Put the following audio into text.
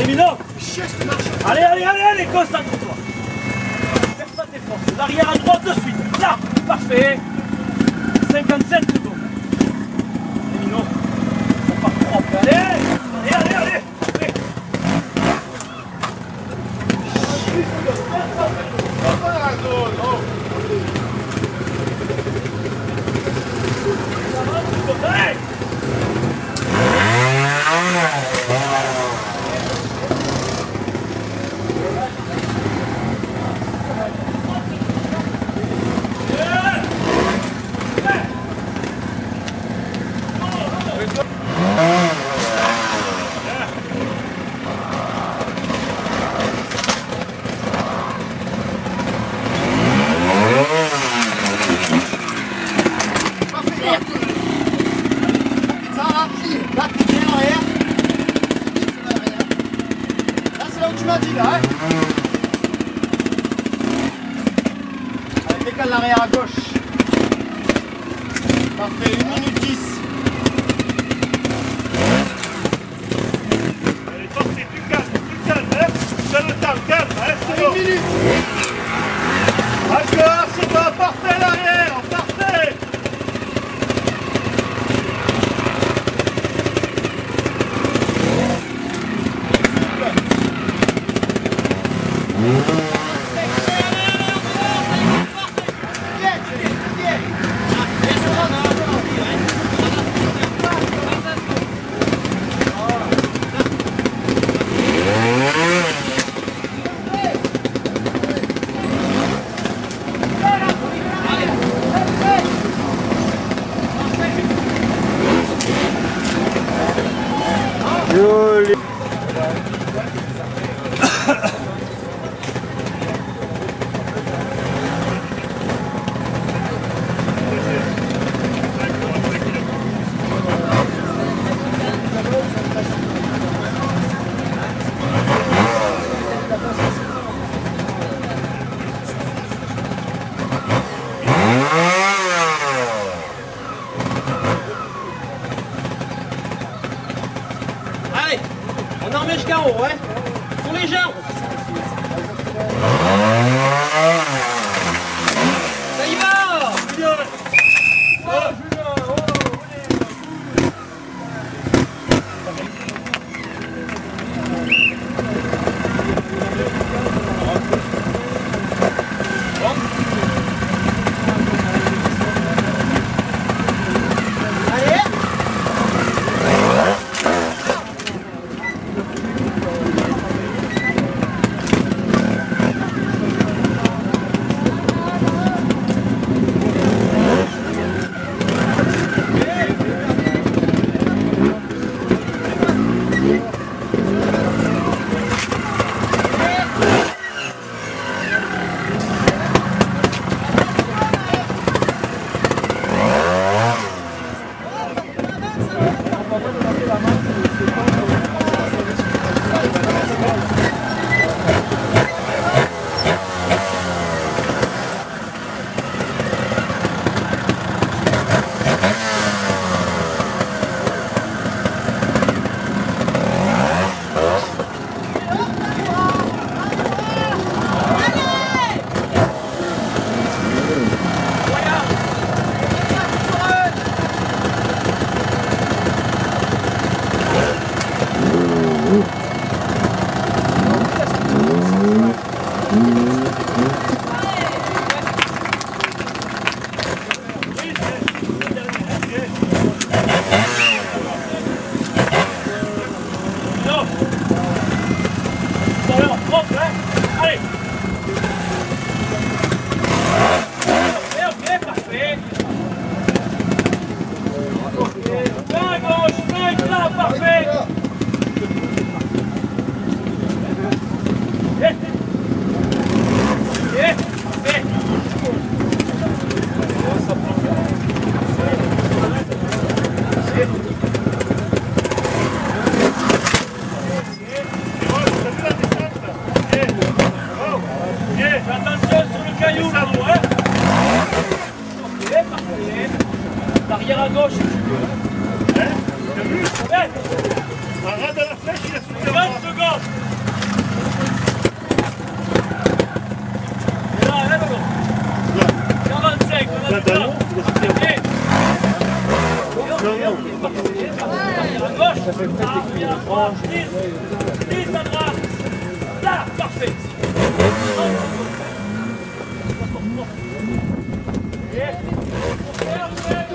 Mino. Allez, allez, allez, allez, concentre-toi. Perds pas tes forces. L'arrière à droite de suite. Là, parfait. 57 secondes. Allez, Mino. Ça part propre. Allez, allez, allez, allez. Décale l'arrière à gauche. Parfait, 1 minute 10. Allez, sortez, plus calme, hein. Donne le temps, calme, hein, c'est bon. 1 minute. D'accord, c'est bon, parfait l'arrière, parfait. Allez, on en remet jusqu'en haut, hein. Sur les jambes. Ça y va. 3, 10 à droite. Là, parfait. Et on ferme.